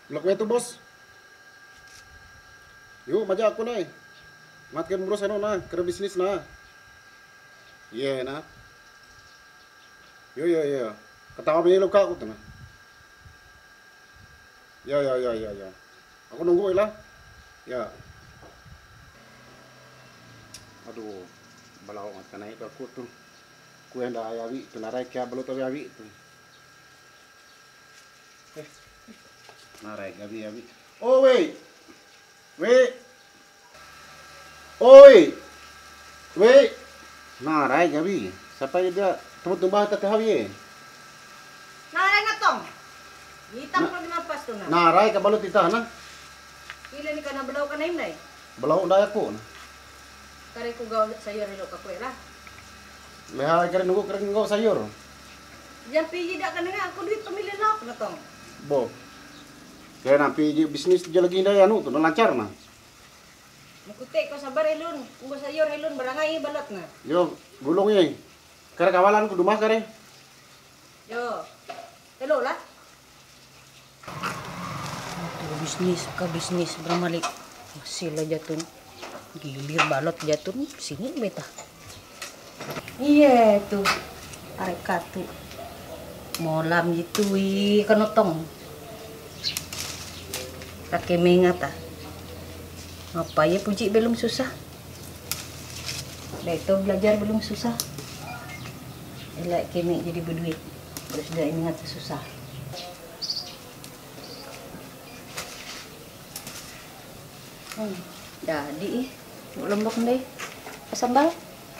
Blok itu bos. Yuk maja aku nih. Matkan bros ano na, kera bisnis na. Iya na. Yo yo yo. Ketawa bini luka aku tuh na. Ya ya ya ya ya. Aku nunggu lah. Ya. Aduh, balau mat kanai ka aku tuh. Ku yang dah ayawi, tu narai kya balu tu ayawi tu. Narai gabi ayawi. Oh wait. Wait. Oi. Wait. Narai gabi. Siapa dia tumbah tak hawi. Naray na tong. Hitam ko ginapas to na. Narai ka balut itah na. Ila ni ka na balaw ka na imday. Balau nday aku. Kare ko gaw sayo rilo ka kuela. Leha kare nunggu kare ngau sayur. Yan piji dak ka nga ako dito mililak na tong. Bo. Kaya nampi bisnis dia lagi nday anu tu lancar na. Mukuti ko sa barilon. Kung sayo rilon barangay balot na. Yo, gulung ye. Kare kawalan ku dumah kare. Yo. Hello lah. Bisnis beramalik. Sila jatun. Gilir balot jatun sini beta. Iya tuh. Arek katu. Molam gitu kanotong. Kakek mengata. Apa ya puji belum susah. Beto belajar belum susah. Elak kemi jadi berduit. Terus sudah ingat susah. Jadi lombok deh. Sambal.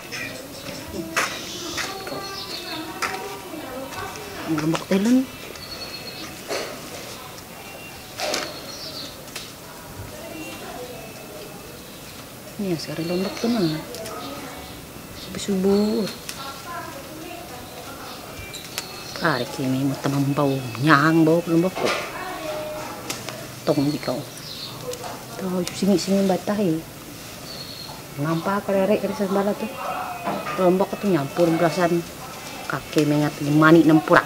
Lombok telun. Ini sekarang lombok tenan. Subuh. Hari kini mau teman bau nyang bau lombok kok. Tong di kau. Tahu sini batai. Nampak kererek dari sembala tuh. Lombok itu nyampur belasan kaki mengat manik nempura.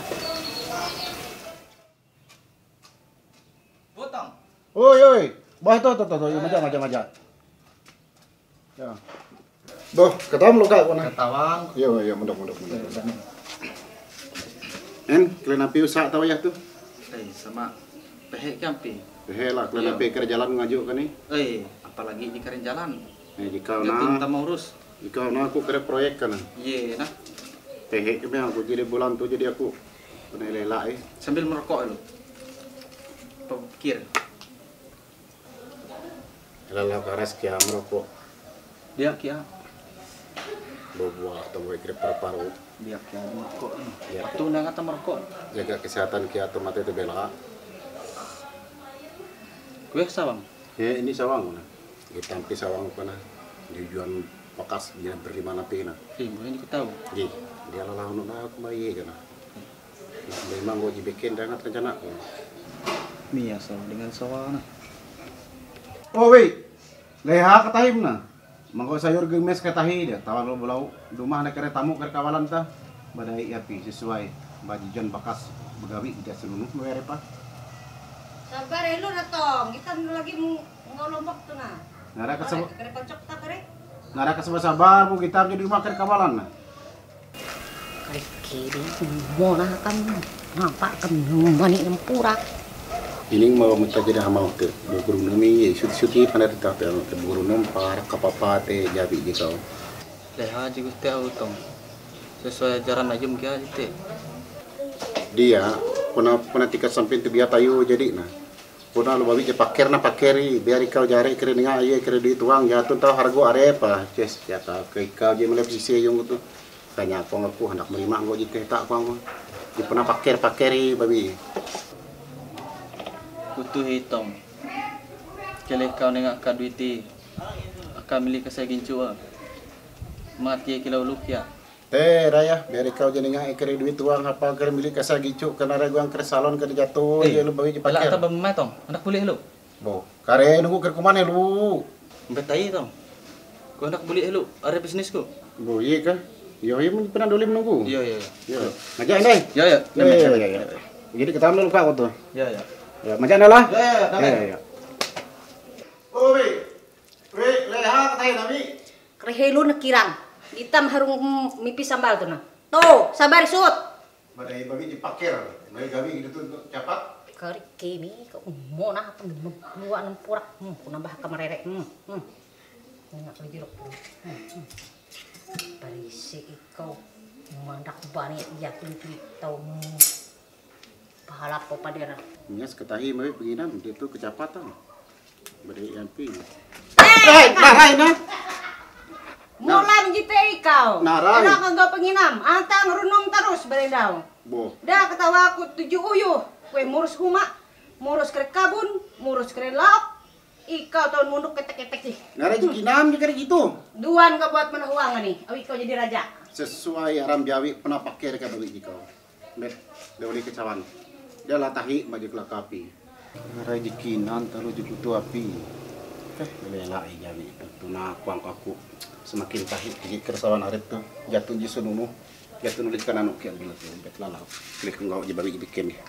Potong. Oi oi. Bah tu maja. Ya. Boh, ketam luka aku na. Ketawang. Yo yo munduk. En, kalian api usaha tahu ya tuh. Sama pehek kampi. Lah, kalian api kerja jalan ngajuk kan nih. Apalagi di karen jalan. Jika Jatuh na, mau urus. jika na aku kira proyek kan. Iya, nah. Tehek kami aku jadi bulan tuh jadi aku kena lela Sambil merokok lu. Pikir. Lela karas kia merokok. Dia kia. Buah atau mau kira paru-paru. Dia kia merokok. Ya. Waktu nang kata merokok. Jaga kesehatan kia atau mati itu bela. Gue sawang. Ya ini sawang na. Kita tampi sawang pana. Dijual bekas dia berlima napi na. Boleh kita tahu. Ji, dia lalah untuk aku bayi kan. Memang gua dibikin dengan rencana aku. Mia sawang dengan sawang. Oh wait, leha katahim na. Mangko sayur gemes katahi dia. Tawang lo bulau. Rumah ada kere tamu kere kawalan ta. Badai api sesuai bajijan bekas begawi dia selunuh luar apa. Sabar elu na tong. Kita lagi mau lombok tuh na. Nara kesebut. Kare kocok tak kare. Nara kesebut sabar bu kita jadi rumah kere kawalan na. Kare kiri mau na kan nampak kan manik nempura. Ini mau minta jadi hama waktu guru nami suti pandai tak tahu guru nam par kapapa te jadi jikau. Leha juga tahu tong. Sesuai ajaran aja mungkin itu. Dia pernah tiket sampai tu biar tayu jadi na. Puna lu babi je paker na pakeri biar kau jare kere ninga aye kere duit uang jatun tahu harga are apa. Ces jata ke kau je melep sisi yung tu. Tanya aku hendak merima aku je tak aku. Di pernah pakeri babi. Kutu hitam. Kele kau nengak ka duiti. Akan milik saya gincu. Mati kilo lukia. Teh raya biar kau je ninga kere duit uang apa kere milik kasa gicu kena ragu ang kere salon kere jatuh je lu babi je paker. Ala ta bemai tong. Anak boleh lu. Bo, kare nunggu kere kumane lu. Betai tong. Kau anak boleh lu. Ada bisnisku. Bo iya kah? Yo mun pernah doli menunggu. Iya. Yo. Ngajak ndai. Ya. Ya. Jadi kita ambil luka aku tuh. Ya. Ya, macam mana lah? Ya. Oh, leha katanya nabi. Krehelu nakirang. Hitam harung mipis sambal tuh nah. Tuh, sabar sut. Badai babi dipakir. Mai gabi gitu tuh cepat. Kari kimi kau mau nah apa dua enam purak. Ku nambah kamarere. Enggak lagi jeruk. Parisi ikau mandak banyak ya kulit tahu. Pahala apa padera. Nya seketahi mai penginam dia tuh kecepatan. Badai yampi. Narai nah. Mulan jite ikau. Narai. Enak enggak penginam. Anta ngerunum terus berendau. Boh. Dah ketawa aku 7 uyuh. Kue ngurus huma, ngurus kere kabun, ngurus kere lauk. Ikau tahun munduk ketek-ketek sih. Narai jikinam dikira gitu. Duan enggak buat menahuang nih. Awi kau jadi raja. Sesuai aram jawi pernah pakir ka babi ikau. Bet, dawali kecawan. Dia latahi maju kelakapi. Narai jikinan taruh jukutu api. Lela jawi itu na kuang aku semakin tahi di kersawan arit tuh jatuh di sununu jatuh nulis kan anu kian bila tuh bet lalau klik enggak je babi bikin ya.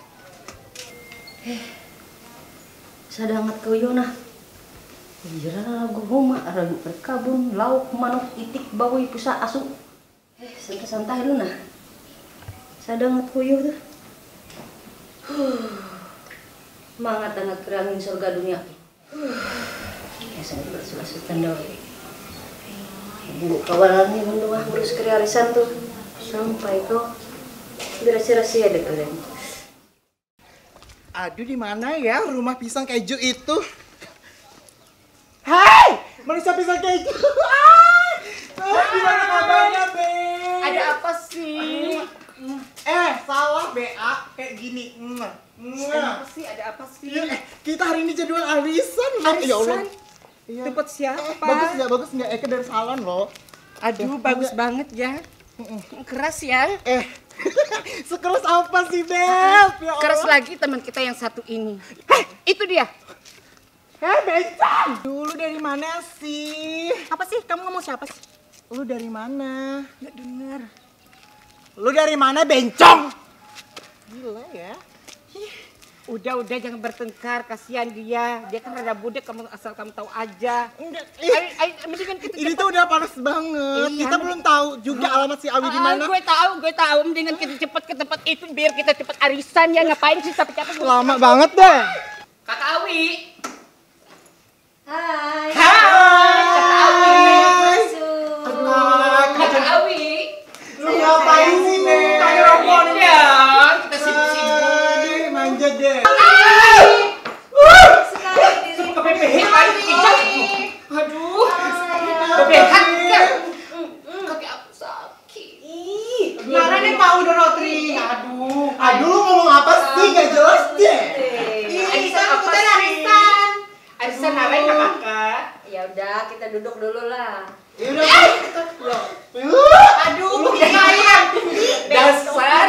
Sadangat kau yona. Jera lagu huma aragu perkabun lauk manuk itik bawi pusa asu. Santai-santai lu nah. Sadangat kau yo tuh. Mangat dangat kerangin surga dunia. Ya sangat bersulas tanda. Bu kawalannya mendoa ngurus krearisan tuh sampai kok berasi-rasi ada kalian. Aduh, di mana ya rumah pisang keju itu? Hai, manusia pisang keju. Gimana kabarnya, Be? Ada apa sih? Salah BA kayak gini. Apa sih? Ada apa sih? Kita hari ini jadwal arisan. Ya Allah. Iya. Tempat siapa? Bagus nggak? Eke dari salon loh. Aduh, bagus banget ya. Keras ya. Sekeras apa sih, Beb? Ya Keras Allah. lagi teman kita yang satu ini. Itu dia. Bencong! Dulu dari mana sih? Apa sih? Kamu ngomong siapa sih? Lu dari mana? Nggak dengar. Lu dari mana, Bencong? Gila ya. Udah jangan bertengkar, kasihan dia. Dia kan rada budek, kamu asal kamu tahu aja. Enggak. Ayo, mendingan kita Ini tuh udah panas banget. Iya, Kita belum tahu juga alamat si Awi di mana. Gue tahu. Mendingan kita cepat ke tempat itu biar kita cepat arisan ya. Ngapain sih capek-capek? Lama banget deh. Kakak Awi. Hai. Kakak Awi. Masuk. Kakak Awi. Lu ngapain sih, Beb? Ya, kita sibuk-sibuk. Aduh, manja deh. Sekali diri. Kepepehin lagi pijak. Aduh. Kepepehan kan. Kaki aku sakit. Nara nih mau Dorotri. Aduh, lu ngomong apa sih? Gak jelas deh. Arisan apa sih? Arisan apa ya kakak? Ya udah, kita duduk dulu lah. Aduh, Dasar.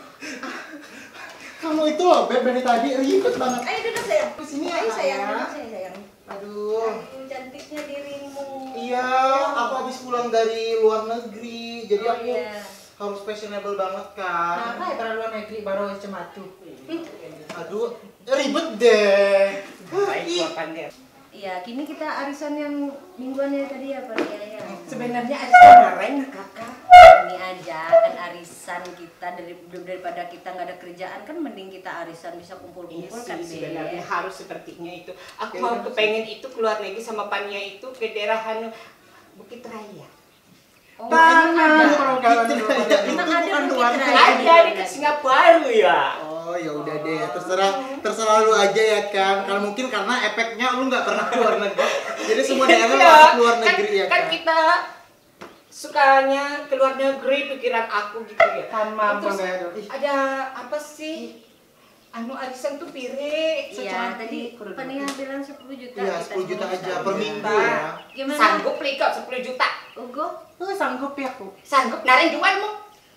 kamu itu loh, Beb, dari tadi ribet banget. Ayo duduk sayang. Kesini ya, Ayo sayang, sayang. duduk sayang. Aduh. Aduh, cantiknya dirimu. Iya, aku habis pulang dari luar negeri, jadi aku Iya. harus fashionable banget kan. ya para luar negeri baru cematu. Aduh, ribet deh. Baik jawabannya. Iya, kini kita arisan yang mingguannya tadi ya Pak ya. Sebenarnya arisan kemarin kakak. Ini aja kan arisan kita daripada kita nggak ada kerjaan kan mending kita arisan bisa kumpul-kumpul kan Sebenarnya Be. harus seperti itu. Aku mau kepengen itu keluar negeri sama Pania itu ke daerah Bukit Raya. Oh, Tangan, ada. itu Emang ada bukan Bukit luar Raya? negeri. Ada di Singapura ya. Oh ya udah deh, terserah lu aja ya kan. Kalau mungkin karena efeknya lu nggak pernah keluar negeri, jadi semua daerah Iya, harus keluar negeri ya kan kan. kita sukanya keluar negeri pikiran aku gitu ya. Sama Terus Bang. Ih. ada apa sih? Anu arisan tuh pire. Iya, tadi Pania bilang 10 juta. Iya, kita 10 juta semua aja sama. per minggu ya. Gimana? Sanggup beli kok 10 juta. Ugo? Sanggup ya aku. Sanggup naring jualmu.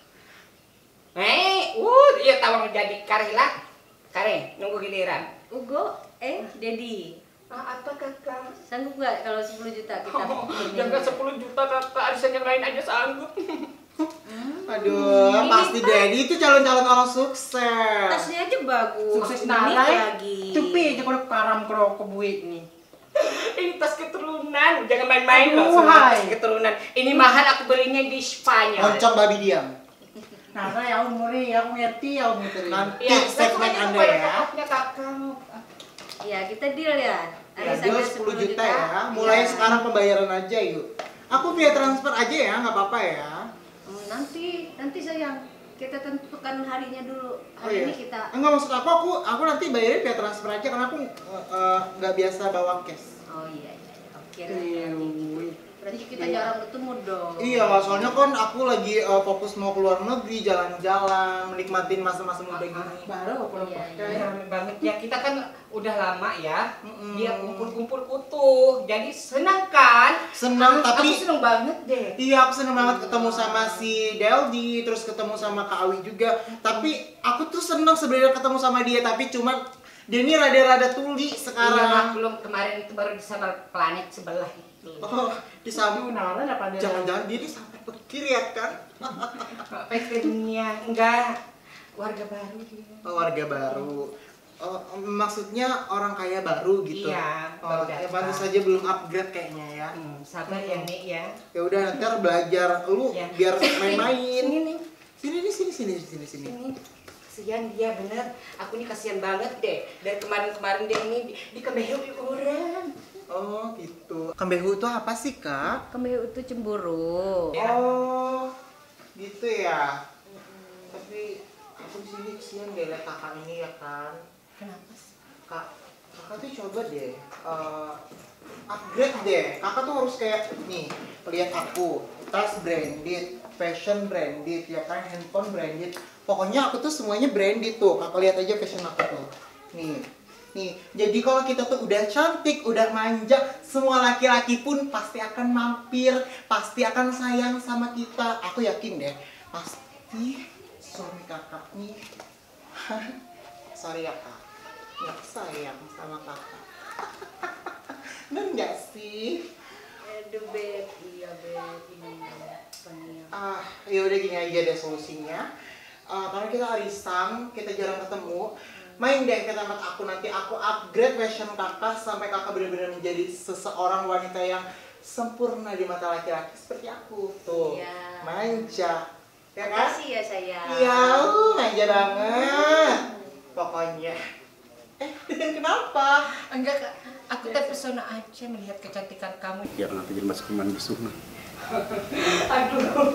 Iya tawang jadi karela. Kare, nunggu giliran. Ugo? Dedi. Apa kakak? Sanggup nggak kalau 10 juta kita? per minggu? Jangan 10 juta kakak, arisan yang lain aja sanggup. Aduh, pasti Daddy itu calon-calon orang sukses. Tasnya aja bagus. Sukses Ini nara lagi. Cupi aja kalau karam kalau kebuik nih. Ini tas keturunan, jangan main-main loh Aduh, sama hai. tas keturunan. Ini mahal, aku belinya di Spanyol. Oncom babi diam. Nara ya umuri, aku ngerti ya umuri. Nanti Iya, segmen langsung aja Anda kepada ya. kakaknya kamu. Iya, kita deal ya. Ya, deal 10 juta ya. Mulai Iya. sekarang pembayaran aja yuk. Aku via transfer aja ya, nggak apa-apa ya. Nanti sayang, kita tentukan harinya dulu. Oh Hari iya. ini kita. Enggak, maksud aku nanti bayarin via transfer aja karena aku nggak biasa bawa cash. Oh iya. Oke. Berarti kita jarang ketemu dong. Iya, soalnya kan aku lagi fokus mau keluar negeri, jalan-jalan, menikmatin masa-masa muda gini. Baru aku Iya, rame banget ya. Kita kan udah lama ya. Mm-mm. Dia kumpul-kumpul utuh. Jadi senang kan? Senang, tapi aku senang banget deh. iya, aku seneng banget ketemu sama si Deldi, terus ketemu sama Kak Awi juga. Tapi aku tuh seneng sebenarnya ketemu sama dia, tapi cuman dia ini rada-rada tuli Iya, sekarang. belum kemarin itu baru disambar planet sebelah itu. Oh, disambung. Nara apa Jangan-jangan dia sampai pikir ya kan? PT dunia enggak warga baru dia. Oh, warga baru. Oh, maksudnya orang kaya baru gitu. Iya, Oh, baru ya datang. pantas saja belum upgrade kayaknya ya. Sabar ya Nek ya. Ya udah ntar belajar lu Ya. biar main-main. Sini nih, Sini. sini. Kasihan dia bener. Aku nih kasihan banget deh. Dari kemarin-kemarin dia ini dikemehui orang. Oh, gitu. Kambehu itu apa sih, Kak? Kembali itu cemburu. Ya. Oh, gitu ya. Tapi aku di sini kesian deh liat kakak ini ya kan. Kenapa sih? Kakak tuh coba deh upgrade deh. Kakak tuh harus kayak nih, lihat aku, tas branded, fashion branded, ya kan, handphone branded. Pokoknya aku tuh semuanya branded tuh. Kakak lihat aja fashion aku tuh. Nih, jadi kalau kita tuh udah cantik, udah manja, semua laki-laki pun pasti akan mampir, pasti akan sayang sama kita. Aku yakin deh, pasti suami kakak nih, sorry ya kak, nggak sayang sama kakak. Bener nggak sih? Aduh beb, iya beb, ini Ya udah gini aja deh solusinya. Karena kita arisan, kita jarang ketemu. Main deh ke tempat aku, nanti aku upgrade fashion kakak sampai kakak benar-benar menjadi seseorang wanita yang sempurna di mata laki-laki seperti aku tuh. Iya. Manja, ya kan? Makasih ya sayang. Iya, manja banget. Pokoknya. Kenapa? Enggak, Kak. Aku terpesona aja melihat kecantikan kamu. Ya nanti jadi masuk ke mandi sunnah. Aduh.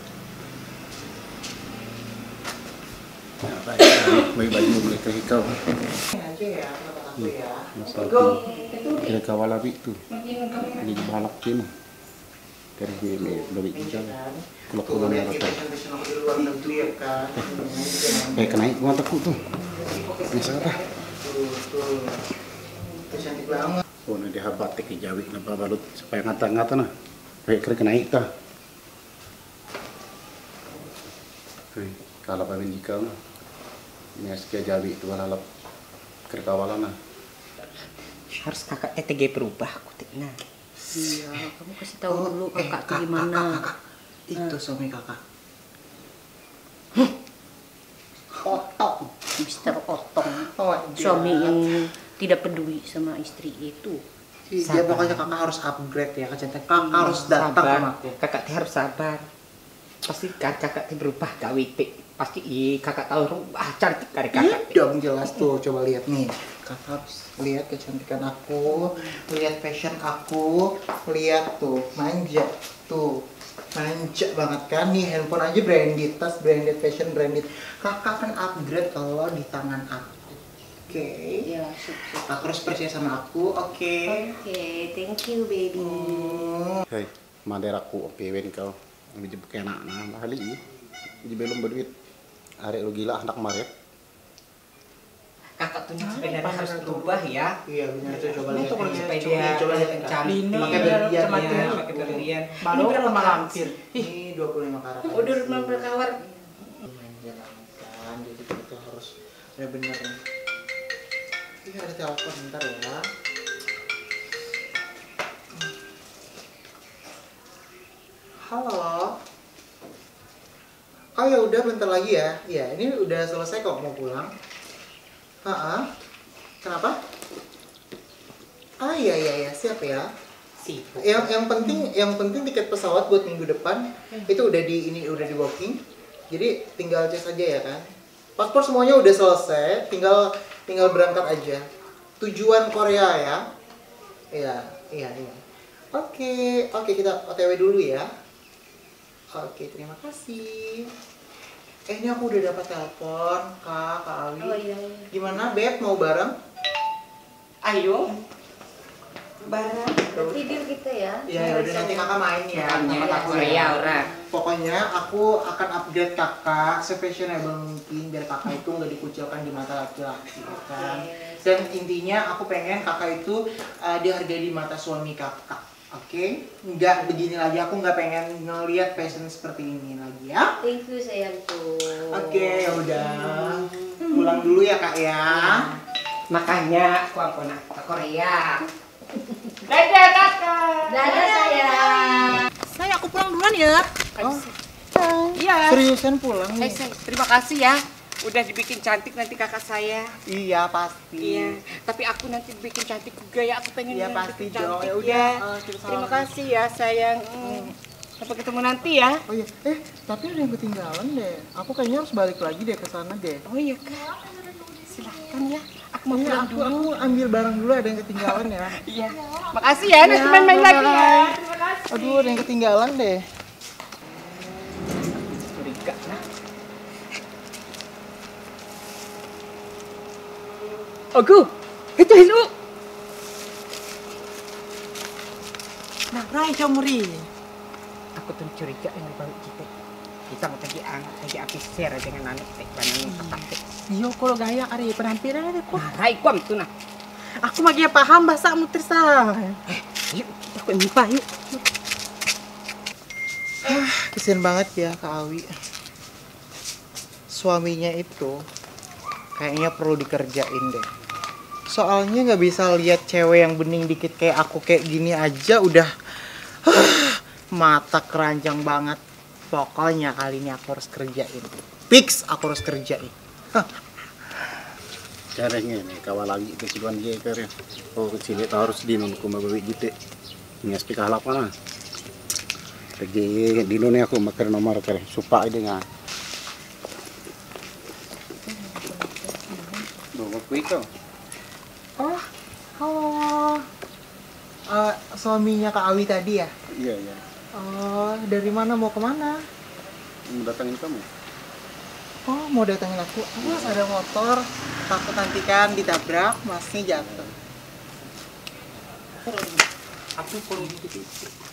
Baik baju mereka hikau. Ini aja ya, tempat aku ya. Masalah kira kawal api tuh. Jadi balap sini. Dari gue lebih hijau. Kalau Tuh, pulang lihat ya nih rata. fashion aku di luar negeri ya kan. Kenaik gua takut tuh. Biasa apa? Tuh. Itu cantik banget. Oh, nanti habat ke jawi napa balut supaya ngata-ngata nah. Baik kira kenaik kah? Kalau pamen jika mah. Ini askia jawi itu lalap kira kawalan nah. Harus kakak ETG berubah aku Tina. Iya, kamu kasih tahu dulu kakak tuh gimana. Kakak. Itu suami kakak. Otong, Mister Otong. Oh, Suami yang tidak peduli sama istri itu. Dia pokoknya kakak harus upgrade ya kecantikan. Kakak harus datang sama aku. Kakak teh harus sabar. Pasti kan kakak teh berubah gawite. Pasti kakak tahu cantik dari kakak. Dong jelas tuh, coba lihat nih. Kakak harus lihat kecantikan aku, lihat fashion aku, lihat tuh, manja tuh. Manja banget kan nih, handphone aja branded, tas branded, fashion branded. Kakak akan upgrade kalau di tangan aku. Oke. Ya, sukses. Kakak harus percaya sama aku, oke. Oke, thank you baby. Hei, maderaku oke wen kau. Ini jebuk enak nah bahali. Jadi belum berduit. Arek lu gila anak maret. Kakak tuh sebenarnya harus berubah ya. Iya benar tuh, coba lihat. Supaya Nih. dia Coba lihat nih, Kak. cantik. Pakai berlian ya. Pakai berlian. Baru berapa lama karat? lampir. Ini 25 karat. Udah 15 kawar. Manja banget kan, jadi kita harus benar-benar. Ini ada telepon bentar ya. Halo. Oh ya udah bentar lagi ya. Ya ini udah selesai kok mau pulang. Kenapa? Ah iya siap ya. Sibuk. Yang penting tiket pesawat buat minggu depan itu udah di booking. Jadi tinggal cek aja ya kan. Paspor semuanya udah selesai, tinggal berangkat aja. Tujuan Korea ya. Iya. Oke, kita OTW dulu ya. Oke, terima kasih. Ini aku udah dapat telepon, Kak Awi. Oh iya. Gimana, Beb? Mau bareng? Ayo. Barang. Tidur kita ya. Iya, udah nanti kakak main ya. Sama aku Korea orang. Pokoknya aku akan upgrade kakak se-fashionable mungkin biar kakak itu nggak dikucilkan di mata laki-laki kan. Dan intinya aku pengen kakak itu dihargai di mata suami kakak. Oke? Nggak begini lagi, aku nggak pengen ngelihat fashion seperti ini lagi ya. Thank you sayangku. Oke, ya udah. Pulang dulu ya kak ya. Makanya aku nak ke Korea. Dadah kakak. Dadah sayang. Saya aku pulang duluan ya. Oh, Iya. seriusan pulang nih? Terima kasih ya. Udah dibikin cantik nanti kakak saya. Iya pasti. Iya. Tapi aku nanti bikin cantik juga ya. Aku pengen Iya bikin pasti Jo. cantik Ya ya. udah. Terima kasih ya sayang. Sampai ketemu nanti ya. Oh iya. Tapi ada yang ketinggalan deh. Aku kayaknya harus balik lagi deh ke sana deh. Oh iya kak. Silahkan ya. Aku mau pulang dulu. Aku ambil barang dulu, ada yang ketinggalan ya. Iya. Makasih ya. Nanti main-main lagi ya. Terima kasih. Aduh, ada yang ketinggalan deh. Curiga nah. Ogu, itu Hindu. Nah, Rai Comri. Aku tuh curiga dengan baru kita. Kita mau lagi apiser dengan anak tek banang ketak. Iya, kalau gaya ari penampilan ada kok. Nah, rai kuam itu nah. Aku magi paham bahasa Mutrisa. Yuk, kita ke Mipa yuk. Kesian banget ya Kak Awi. Suaminya itu kayaknya perlu dikerjain deh. Soalnya nggak bisa lihat cewek yang bening dikit kayak aku kayak gini aja udah mata keranjang banget. Pokoknya kali ini aku harus kerjain. Fix aku harus kerjain. Caranya nih kawal lagi kesibuan dia karya. Oh kecil itu harus di non kumabawi gitu. Ngas pika halapan lah. Pergi di dunia aku makan nomor kali supa ide nggak. Bawa kuih kau. Oh, halo. Suaminya Kak Awi tadi ya? Iya. Oh, dari mana mau kemana? Mau datangin kamu. Oh, mau datangin aku. Awas ada motor. Takut nanti kan ditabrak, masnya jatuh. Aku perlu gitu.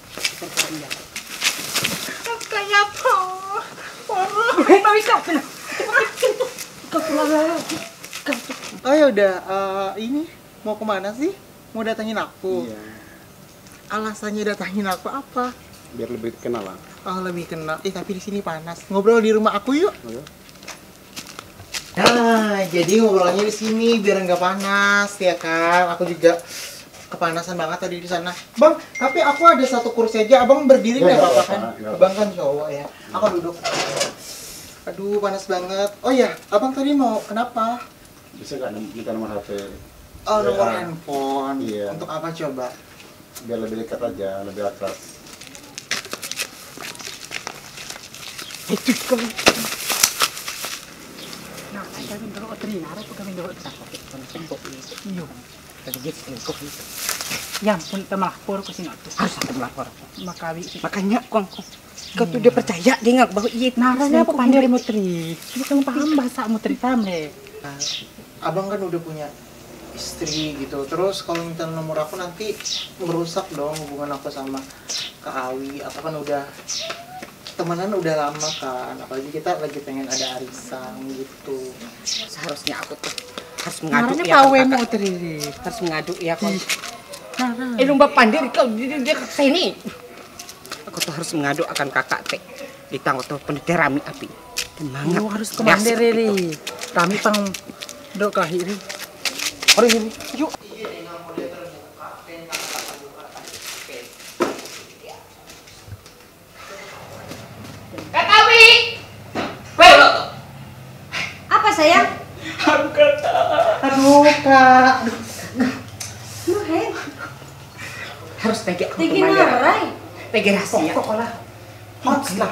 Kayak apa? Nggak bisa. Kau pulang. Oh ya udah, ini mau kemana sih? Mau datangin aku? Iya. Alasannya datangin aku apa? Biar lebih kenal lah. Oh lebih kenal. Tapi di sini panas. Ngobrol di rumah aku yuk. Oh, ya? Nah, jadi ngobrolnya di sini biar nggak panas ya kan? Aku juga kepanasan banget tadi di sana. Bang, tapi aku ada satu kursi aja. Abang berdiri nggak apa-apa kan? Abang kan cowok ya. Aku duduk. Aduh, panas banget. Oh ya, abang tadi mau kenapa? Bisa nggak minta nomor HP? Oh, nomor Ya. handphone. Iya. Untuk apa coba? Biar lebih dekat aja, lebih akrab. Itu kau. Nah, kami dulu terinara tu kami dulu tak pakai tembok itu. Iyo. Tadi dia selingkuh itu. Yang pun melapor ke sini tu. Harus aku melapor. Makanya kau tuh dia percaya dia ngak bahwa iya Naranya apa pandai Mutri. Dia kan paham bahasa Mutri tamre. Abang kan udah punya istri gitu. Terus kalau minta nomor aku nanti merusak dong hubungan aku sama Kak Awi. Aku kan udah temenan udah lama kan. Apalagi kita lagi pengen ada arisan gitu. Seharusnya aku tuh harus mengadu Naranya ya. pawe Kakak. Mutri. Harus mengadu ya kau. Nara. Lumba pandai kau dia ke sini. Aku tuh harus mengadu akan kakak teh. Ditangguh tuh pendeter rami api. Semangat. harus kemana Riri? Kami pang dok kahiri. Hari ini. Yuk. sayang? Aduh kak. Lu hen. Harus tegi aku Tegi narai. Tegi rahasia. Pokok lah. Hots lah.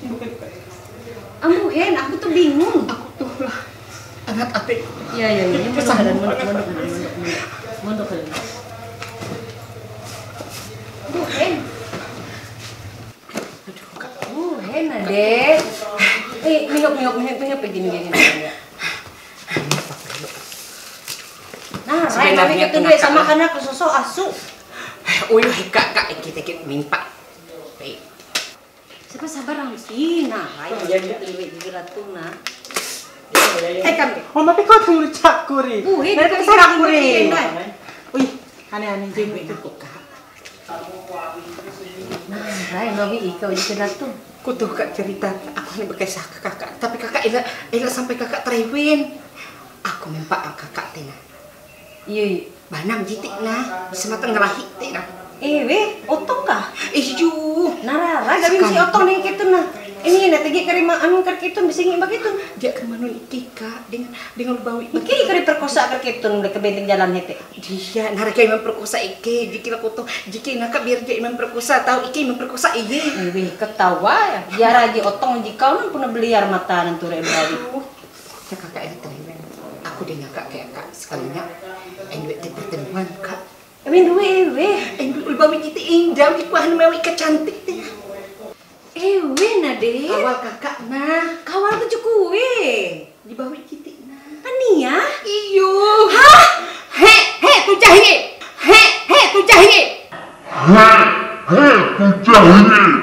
Ambu hen, aku tuh bingung. Aku tuh lah. Anak atik. Iya. Mondok. Bu hen. Aduh kak. Hen adek. Mihop begini. Nah, Rai, mami Sebenarnya ketunduk kenapa? sama anak sosok asu. Uyuh kak kita mimpa. Baik. Siapa sabar sih? Nah, Rai, ketunduk di ratuna. Kan. Oh, tapi kau tunggu cak kuri. Hen, Dari kita kesana kuri. kuri. Wih, aneh-aneh jenguk itu kak. Nah, Rai, mami ikau di ratun. Ku tuh kak cerita, aku ini berkisah ke kakak. Tapi kakak elak sampai kakak terewin. Aku mimpa kakak tina. Iya. Banam jitik nah, bisa matang ngerahi tina. Weh, otong kah? Iyo. Narara, gak bisa otong nih gitu nah. Ini na tegi kari anu karkitun bisa ngi begitu. Dia ke mana iki kak dengan bawi. Iki kari perkosa karkitun ke benteng jalan hete. Dia naraka memperkosa iki, jiki aku tuh jiki naka biar dia memperkosa tahu iki memperkosa iya. Weh, ketawa ya. Biar aja otong jika kau pun beliar mata nanti bawi. Ya kakak ini terima. Aku dia ngakak kayak kak sekalinya. Enduit pertemuan kak. Amin duwe weh. Enduit bawi kita indah, ikuan mewi kecantik teh. Weh nade. Awal kakak nah. Kawal tuh cukup Di bawah titik nah. Ania? Iyo. Hah? He tu jahit. He tu jahit. Hei, tu jahit.